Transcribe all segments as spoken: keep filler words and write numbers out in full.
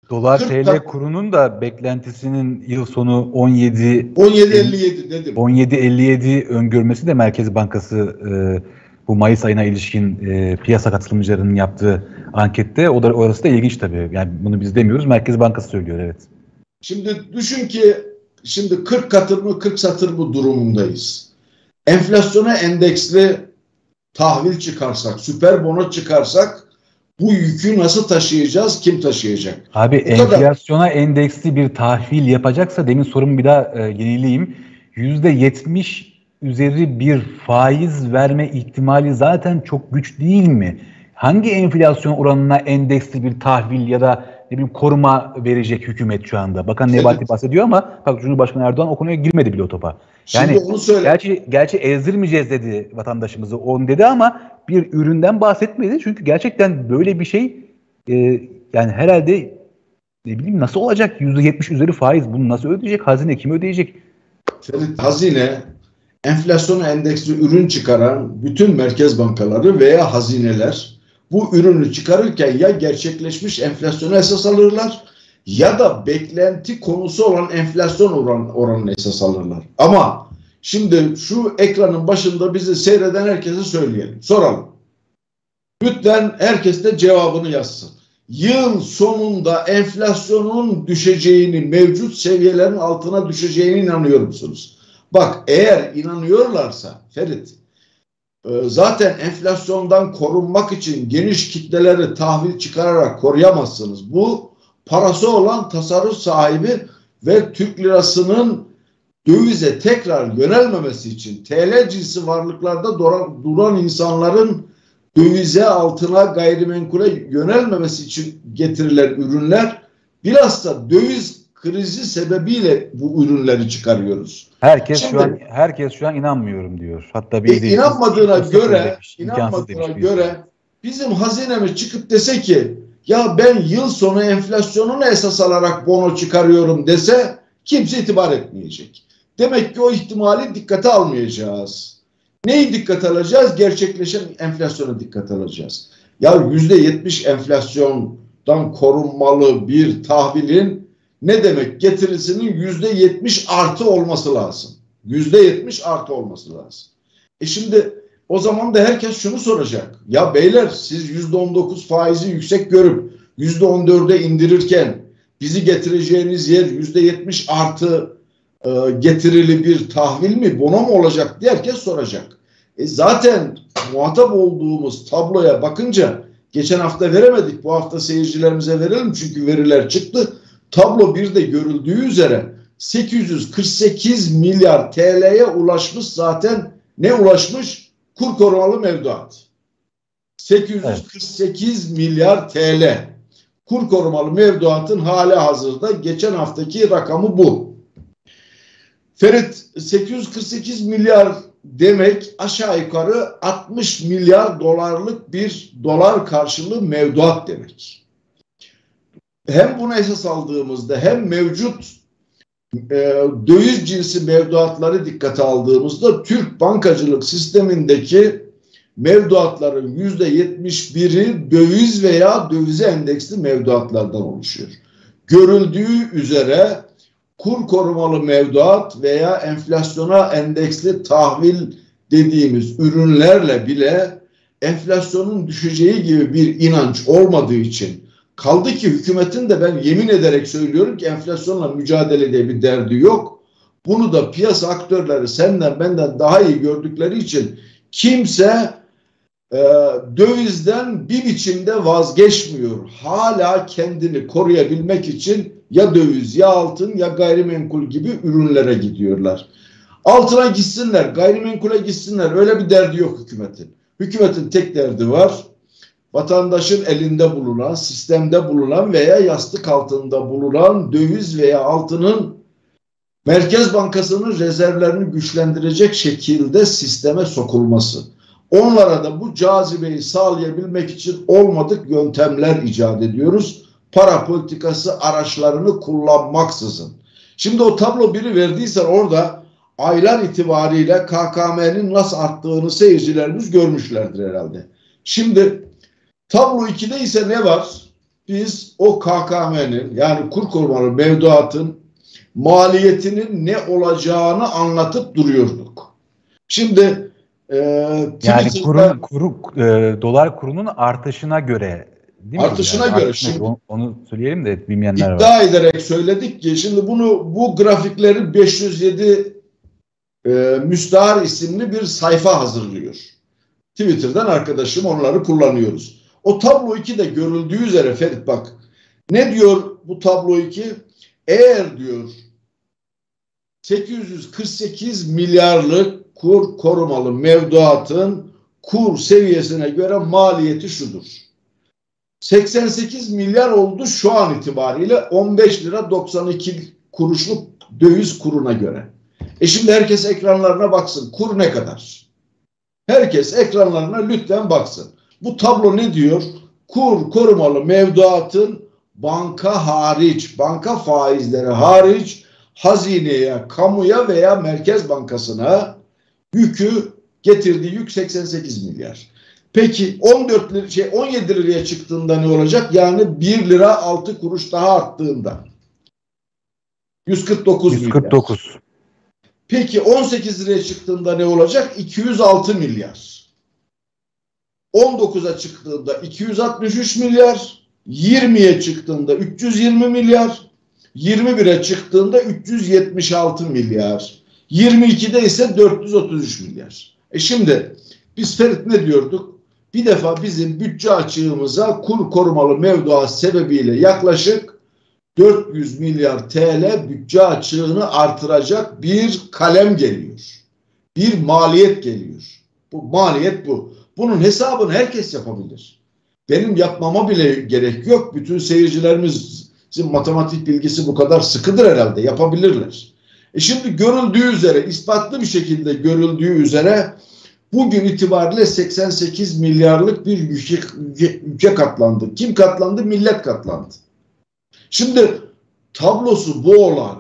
Dolar T L kurunun da beklentisinin yıl sonu on yedi on yedi elli yedi dedim. on yedi elli yedi öngörmesi de Merkez Bankası e, bu Mayıs ayına ilişkin e, piyasa katılımcılarının yaptığı ankette. O da orası da ilginç tabii. Yani bunu biz demiyoruz. Merkez Bankası söylüyor, evet. Şimdi düşün ki şimdi kırk katır mı kırk satır mı durumundayız. Enflasyona endeksli tahvil çıkarsak, süper bono çıkarsak bu yükü nasıl taşıyacağız? Kim taşıyacak? Abi Bu enflasyona kadar. endeksli bir tahvil yapacaksa, demin sorumu bir daha e, yenileyim. yüzde yetmiş üzeri bir faiz verme ihtimali zaten çok güç değil mi? Hangi enflasyon oranına endeksli bir tahvil ya da ne bileyim koruma verecek hükümet şu anda? Bakan Nebati evet. bahsediyor ama bak Cumhurbaşkanı Erdoğan o konuya girmedi bile o topa. Yani Şimdi onu söyle. Gerçi, gerçi ezdirmeyeceğiz dedi vatandaşımızı, on dedi ama bir üründen bahsetmedi. Çünkü gerçekten böyle bir şey e, yani herhalde ne bileyim nasıl olacak? yüzde yetmiş üzeri faiz. Bunu nasıl ödeyecek? Hazine kim ödeyecek? Hazine enflasyona endeksli ürün çıkaran bütün merkez bankaları veya hazineler bu ürünü çıkarırken ya gerçekleşmiş enflasyonu esas alırlar ya da beklenti konusu olan enflasyon oran, oranını esas alırlar. Ama şimdi şu ekranın başında bizi seyreden herkese söyleyelim, soralım. Lütfen herkes de cevabını yazsın. Yıl sonunda enflasyonun düşeceğini, mevcut seviyelerin altına düşeceğine inanıyor musunuz? Bak eğer inanıyorlarsa Ferit, zaten enflasyondan korunmak için geniş kitleleri tahvil çıkararak koruyamazsınız. Bu parası olan tasarruf sahibi ve Türk lirasının dövize tekrar yönelmemesi için T L cinsi varlıklarda duran, duran insanların dövize, altına, gayrimenkule yönelmemesi için getirilen ürünler, bilhassa döviz krizi sebebiyle bu ürünleri çıkarıyoruz. Herkes Şimdi, şu an herkes şu an inanmıyorum diyor. Hatta bir e, inanmadığına göre demiş, inanmadığına göre şey. bizim hazinemiz çıkıp dese ki ya ben yıl sonu enflasyonunu esas alarak bono çıkarıyorum dese kimse itibar etmeyecek. Demek ki o ihtimali dikkate almayacağız. Neyi dikkate alacağız? Gerçekleşen enflasyona dikkate alacağız. Ya yüzde yetmiş enflasyondan korunmalı bir tahvilin ne demek? Getirisinin yüzde yetmiş artı olması lazım. Yüzde yetmiş artı olması lazım. E şimdi o zaman da herkes şunu soracak. Ya beyler siz yüzde on dokuz faizi yüksek görüp yüzde on dörde indirirken bizi getireceğiniz yer yüzde yetmiş artı e, getirili bir tahvil mi, bono mu olacak diye herkes soracak. E zaten muhatap olduğumuz tabloya bakınca geçen hafta veremedik. Bu hafta seyircilerimize verelim çünkü veriler çıktı. Tablo bir de görüldüğü üzere sekiz yüz kırk sekiz milyar T L'ye ulaşmış zaten. Ne ulaşmış? Kur korumalı mevduat. sekiz yüz kırk sekiz evet. milyar T L. Kur korumalı mevduatın hali hazırda geçen haftaki rakamı bu. Ferit, sekiz yüz kırk sekiz milyar demek aşağı yukarı altmış milyar dolarlık bir dolar karşılığı mevduat demek. Hem bunu esas aldığımızda hem mevcut e, döviz cinsi mevduatları dikkate aldığımızda Türk bankacılık sistemindeki mevduatların yüzde yetmiş biri döviz veya dövize endeksli mevduatlardan oluşuyor. Görüldüğü üzere kur korumalı mevduat veya enflasyona endeksli tahvil dediğimiz ürünlerle bile enflasyonun düşeceği gibi bir inanç olmadığı için, kaldı ki hükümetin de ben yemin ederek söylüyorum ki enflasyonla mücadelede bir derdi yok. Bunu da piyasa aktörleri senden benden daha iyi gördükleri için kimse e, dövizden bir biçimde vazgeçmiyor. Hala kendini koruyabilmek için ya döviz ya altın ya gayrimenkul gibi ürünlere gidiyorlar. Altına gitsinler, gayrimenkule gitsinler, öyle bir derdi yok hükümetin. Hükümetin tek derdi var. Vatandaşın elinde bulunan, sistemde bulunan veya yastık altında bulunan döviz veya altının Merkez Bankası'nın rezervlerini güçlendirecek şekilde sisteme sokulması. Onlara da bu cazibeyi sağlayabilmek için olmadık yöntemler icat ediyoruz. Para politikası araçlarını kullanmaksızın. Şimdi o tablo biri verdiysen orada aylar itibariyle K K M'nin nasıl arttığını seyircilerimiz görmüşlerdir herhalde. Şimdi tablo ikide ise ne var? biz o K K M'nin yani kur korumalı mevduatın maliyetinin ne olacağını anlatıp duruyorduk. Şimdi e, Yani Twitter'da kurun kuru e, dolar kurunun artışına göre değil mi bu? artışına Yani göre artışına göre şimdi onu, onu söyleyelim de bilmeyenler var. iddia ederek söyledik ki şimdi bunu bu grafikleri beş yüz yedi e, Müstahar isimli bir sayfa hazırlıyor. Twitter'dan arkadaşım onları kullanıyoruz. O tablo iki de görüldüğü üzere Ferit bak. Ne diyor bu tablo iki? Eğer diyor sekiz yüz kırk sekiz milyarlık kur korumalı mevduatın kur seviyesine göre maliyeti şudur. seksen sekiz milyar oldu şu an itibariyle on beş lira doksan iki kuruşluk döviz kuruna göre. E şimdi herkes ekranlarına baksın. Kur ne kadar? Herkes ekranlarına lütfen baksın. Bu tablo ne diyor? Kur korumalı mevduatın banka hariç, banka faizleri hariç hazineye, kamuya veya Merkez Bankası'na yükü getirdiği yük seksen sekiz milyar. Peki on dört lira, şey on yedi liraya çıktığında ne olacak? Yani bir lira altı kuruş daha arttığında. yüz kırk dokuz yüz kırk dokuz. milyar. Peki on sekiz liraya çıktığında ne olacak? iki yüz altı milyar. on dokuza çıktığında iki yüz altmış üç milyar. yirmiye çıktığında üç yüz yirmi milyar. yirmi bire çıktığında üç yüz yetmiş altı milyar. yirmi ikide ise dört yüz otuz üç milyar. E şimdi biz Ferit ne diyorduk? Bir defa bizim bütçe açığımıza kur korumalı mevduat sebebiyle yaklaşık dört yüz milyar T L bütçe açığını artıracak bir kalem geliyor. Bir maliyet geliyor. Bu maliyet bu. Bunun hesabını herkes yapabilir. Benim yapmama bile gerek yok. Bütün seyircilerimizin matematik bilgisi bu kadar sıkıdır herhalde. Yapabilirler. E şimdi görüldüğü üzere, ispatlı bir şekilde görüldüğü üzere bugün itibariyle seksen sekiz milyarlık bir yüke, yüke katlandı. Kim katlandı? Millet katlandı. Şimdi tablosu bu olan,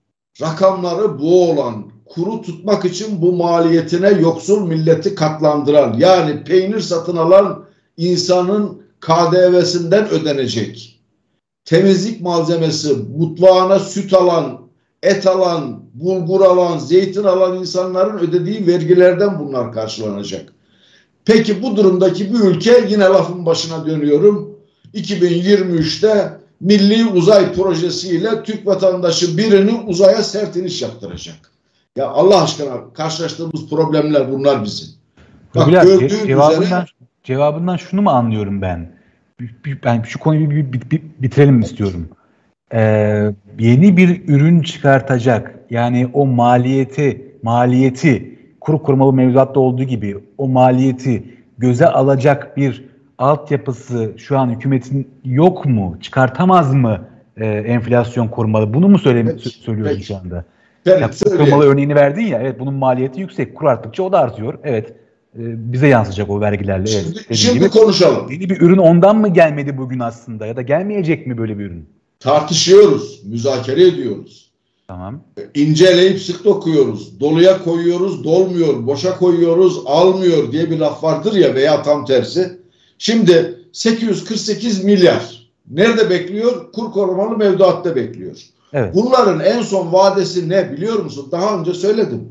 rakamları bu olan, kuru tutmak için bu maliyetine yoksul milleti katlandıran, yani peynir satın alan insanın K D V'sinden ödenecek, temizlik malzemesi, mutfağına süt alan, et alan, bulgur alan, zeytin alan insanların ödediği vergilerden bunlar karşılanacak. Peki bu durumdaki bir ülke, yine lafın başına dönüyorum, iki bin yirmi üçte Milli Uzay Projesi ile Türk vatandaşı birini uzaya sert iniş yaptıracak. Ya Allah aşkına, karşılaştığımız problemler bunlar bizim. Bak Bilal, gördüğün cevabından, üzere cevabından şunu mu anlıyorum ben? Ben şu konuyu bir, bir, bir bitirelim istiyorum. Ee, yeni bir ürün çıkartacak, yani o maliyeti maliyeti kuru korumalı mevduatta olduğu gibi o maliyeti göze alacak bir altyapısı şu an hükümetin yok mu? Çıkartamaz mı e, enflasyon korumalı? Bunu mu söyle, peki, söylüyorsun peki. şu anda? Ben Ya, kuru korumalı örneğini verdin ya, evet, bunun maliyeti yüksek. Kur arttıkça o da artıyor. Evet. E, bize yansıyacak o vergilerle. Şimdi, evet, şimdi gibi. konuşalım. Yeni bir ürün ondan mı gelmedi bugün aslında, ya da gelmeyecek mi böyle bir ürün? Tartışıyoruz, müzakere ediyoruz. Tamam. İnceleyip sık dokuyoruz. Doluya koyuyoruz, dolmuyor. Boşa koyuyoruz, almıyor diye bir laf vardır ya, veya tam tersi. Şimdi sekiz yüz kırk sekiz milyar nerede bekliyor? Kur korumalı mevduatta bekliyor. Evet. Bunların en son vadesi ne biliyor musun? Daha önce söyledim.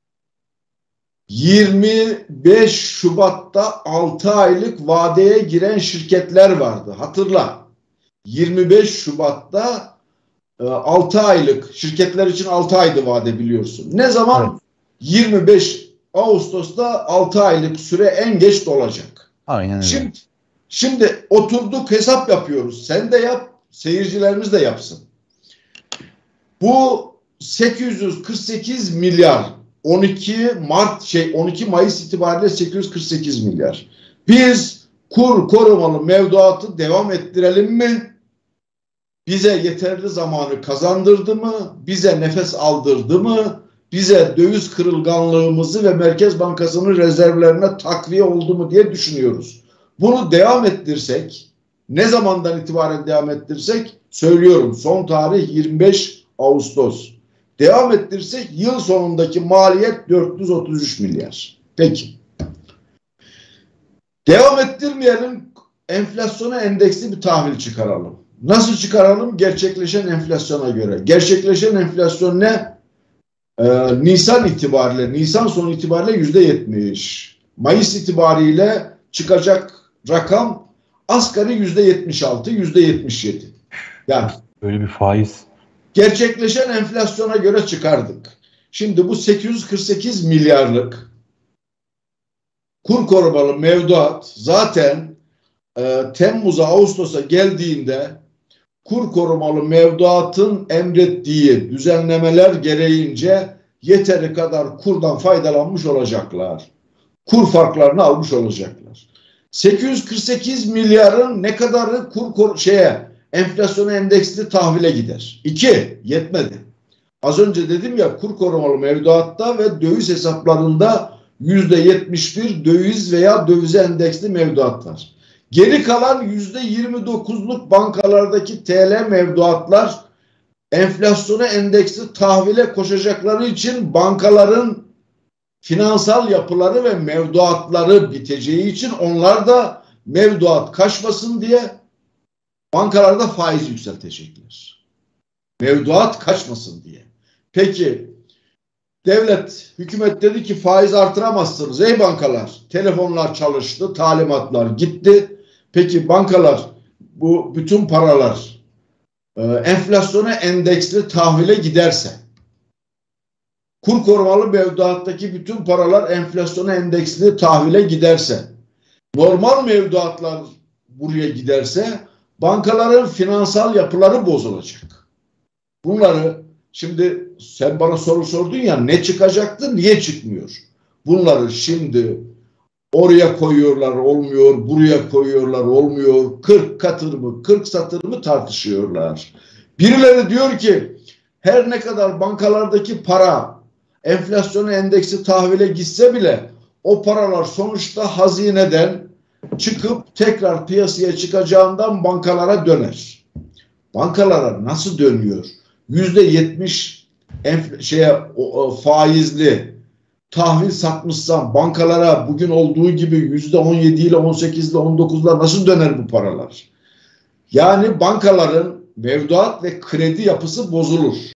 yirmi beş Şubat'ta altı aylık vadeye giren şirketler vardı. Hatırla. yirmi beş Şubat'ta altı aylık, şirketler için altı aydı vade, biliyorsun. Ne zaman? Evet. yirmi beş Ağustos'ta altı aylık süre en geç dolacak. Aynen öyle. Şimdi, şimdi oturduk, hesap yapıyoruz. Sen de yap, seyircilerimiz de yapsın. Bu sekiz yüz kırk sekiz milyar, on iki Mart şey on iki Mayıs itibariyle sekiz yüz kırk sekiz milyar. Biz kur korumalı mevduatı devam ettirelim mi? Bize yeterli zamanı kazandırdı mı? Bize nefes aldırdı mı? Bize döviz kırılganlığımızı ve Merkez Bankası'nın rezervlerine takviye oldu mu diye düşünüyoruz. Bunu devam ettirsek, ne zamandan itibaren devam ettirsek, söylüyorum, son tarih yirmi beş Ağustos. Devam ettirsek yıl sonundaki maliyet dört yüz otuz üç milyar. Peki. Devam ettirmeyelim. enflasyona endeksli bir tahvil çıkaralım. Nasıl çıkaralım? Gerçekleşen enflasyona göre. Gerçekleşen enflasyon ne? Ee, Nisan itibariyle, Nisan sonu itibariyle yüzde yetmiş. Mayıs itibariyle çıkacak rakam asgari yüzde yetmiş altı, yüzde yetmiş yedi. Yani böyle bir faiz. Gerçekleşen enflasyona göre çıkardık. Şimdi bu sekiz yüz kırk sekiz milyarlık kur korumalı mevduat zaten e, Temmuz'a Ağustos'a geldiğinde kur korumalı mevduatın emrettiği düzenlemeler gereğince yeteri kadar kurdan faydalanmış olacaklar. Kur farklarını almış olacaklar. sekiz yüz kırk sekiz milyarın ne kadarı kur kor şeye enflasyona endeksli tahvile gider? İki, yetmedi. Az önce dedim ya, kur korumalı mevduatta ve döviz hesaplarında yüzde yetmiş bir döviz veya dövize endeksli mevduat var. Geri kalan yüzde yirmi dokuzluk bankalardaki T L mevduatlar enflasyona endeksli tahvile koşacakları için bankaların finansal yapıları ve mevduatları biteceği için onlar da mevduat kaçmasın diye bankalarda faiz yükseltecekler. Mevduat kaçmasın diye. Peki devlet, hükümet dedi ki faiz artıramazsınız ey bankalar. Telefonlar çalıştı, talimatlar gitti. Peki bankalar bu bütün paralar e, enflasyona endeksli tahvile giderse, kur korumalı mevduattaki bütün paralar enflasyona endeksli tahvile giderse, normal mevduatlar buraya giderse bankaların finansal yapıları bozulacak. Bunları şimdi sen bana soru sordun ya, ne çıkacaktı, niye çıkmıyor? Bunları şimdi oraya koyuyorlar olmuyor, buraya koyuyorlar olmuyor. kırk katır mı, kırk satır mı tartışıyorlar. Birileri diyor ki her ne kadar bankalardaki para enflasyona endeksi tahvile gitse bile o paralar sonuçta hazineden çıkıp tekrar piyasaya çıkacağından bankalara döner. Bankalara nasıl dönüyor? yüzde yetmiş şeye o, o, faizli tahvil satmışsam bankalara bugün olduğu gibi yüzde on yedi ile on sekiz ile on dokuz ile nasıl döner bu paralar? Yani bankaların mevduat ve kredi yapısı bozulur.